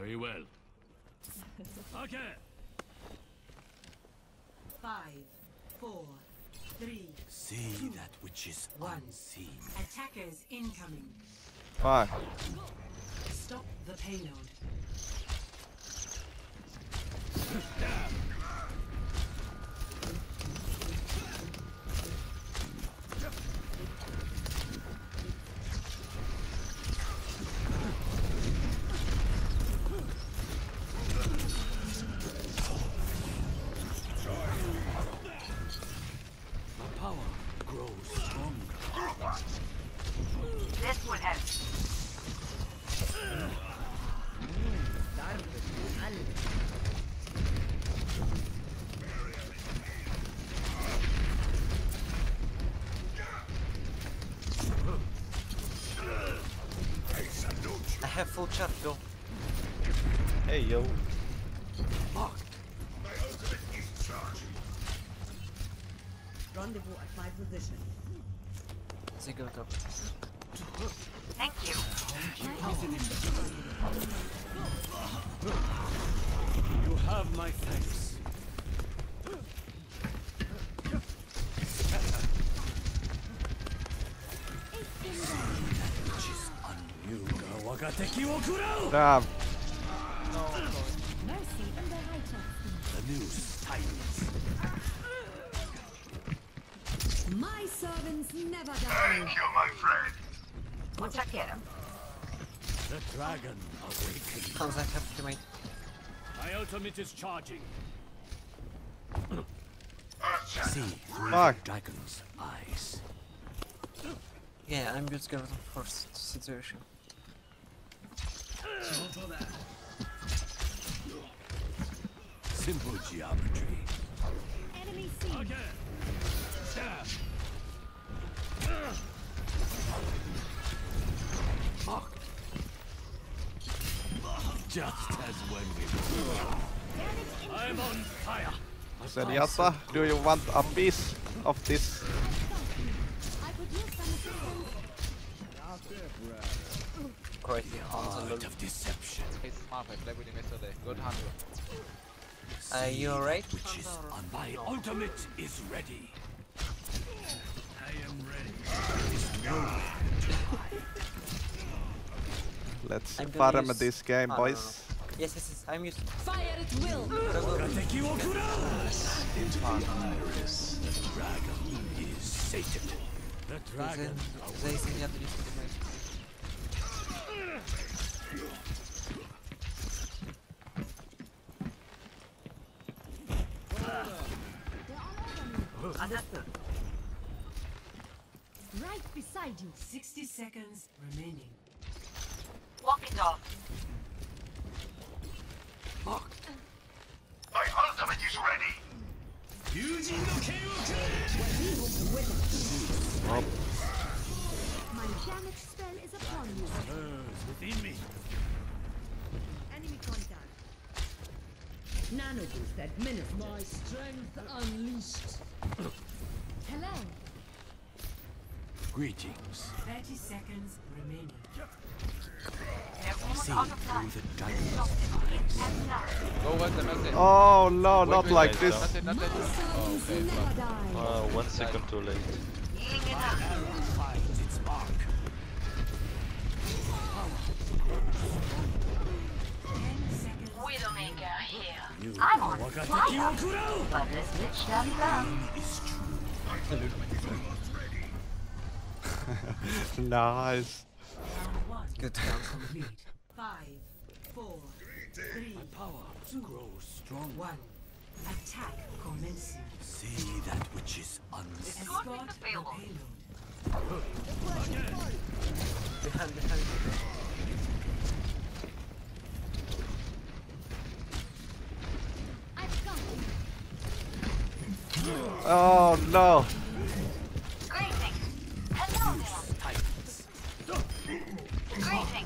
Very well. Okay. 5, 4, 3. See that which is unseen. Attackers incoming. Fuck. Stop the payload. This would help. I have full charge though. Hey yo. Rendezvous at my position. They go top. Thank you. You have my thanks. Damn. The news tightens. My servants never die. You, my friend. Uciekieram. The dragon awakens. Comes I have to make. My ultimate is charging. See. Through Fuck. the dragon's eyes. Yeah, I'm just going for first situation. Simple geometry. Enemy seen. Okay. Stab. Fuck. Just as when we were. I'm on fire. Zenyatta, do you want a piece of this? I could use some assistance. Quite on the Art of deception. He's smart, I played with him yesterday. Good hunter. you alright? Which is on my ultimate is ready. I am ready. There's nowhere to hide. Let's I'm gonna farm use- this game, no, boys. Yes, yes, yes. I'm used. Fire at will. Gateki wo kura! Iris. The dragon is sated. The dragon They say you have to use the knife. Understood. Right beside you. 60 seconds remaining. Walk it off. Fuck. My ultimate is ready. My damage spell is upon you. Hers within me. Enemy contact. Nano boost administered. My strength unleashed. Hello. Greetings. 30 seconds remaining. They're See all out of through time. the dragon's Stop it. And now. Go well, that's it. Oh no, not Wait, like wait, this. That's it, that's My it. servants okay, never die. 1 second too late. Healing it up. arrow finds its mark. 10 seconds. Widowmaker here. You I'm on Wagateki fire. wo kura! But this bitch doesn't come. Is true. Nice. Round 1. Good count. Complete. 5, 4, 3, My power grows strong. 1. Attack commencing. See that which is unseen. Escort Escort the the payload. payload. Behind. I've got it. Oh no. Greetings. Hello there. Titans. Greetings.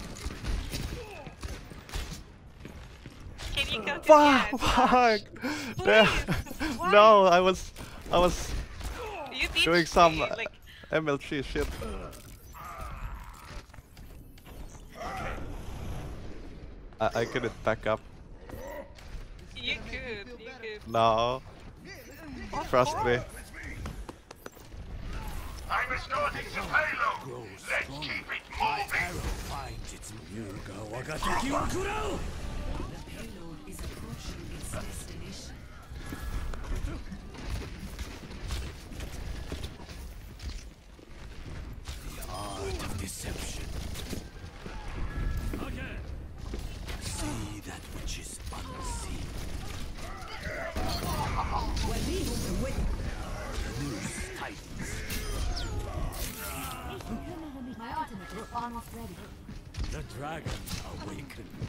Can you go to Fuck! the Fuck! Please, Damn. No, I was You did doing some like MLG shit. I couldn't back up. You could, you could. No. Trust me. I'm escorting the payload. Let's keep it moving. My arrow finds its Yuga Wagateki Wakuro! The payload is approaching its destination. The art of deception. Again. See that which is unseen. The noose tightens. My ultimate is almost ready. The dragon awakens.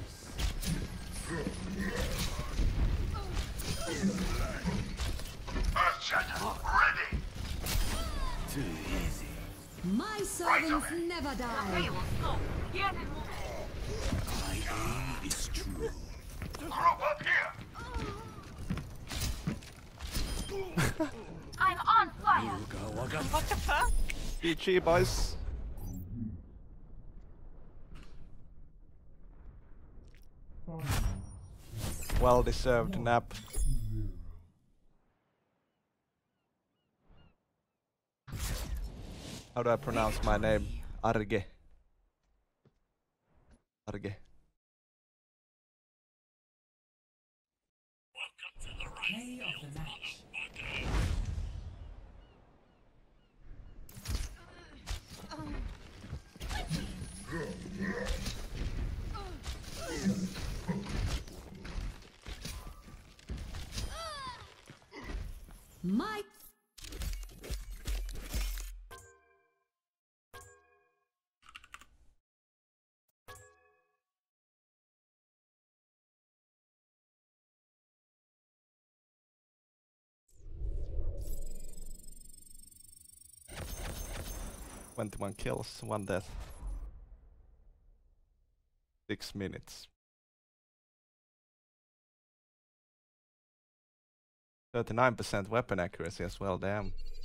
Earthshatter, ready. Too easy. My servants never die. My aim is true. Group up here. I'm on fire. Yuga Wagateki. What the fuck? GG, boys. Well deserved nap. How do I pronounce my name? Arge. Arge. Play of the match. My One kills, 1 death. 6 minutes. 39% weapon accuracy as well, damn.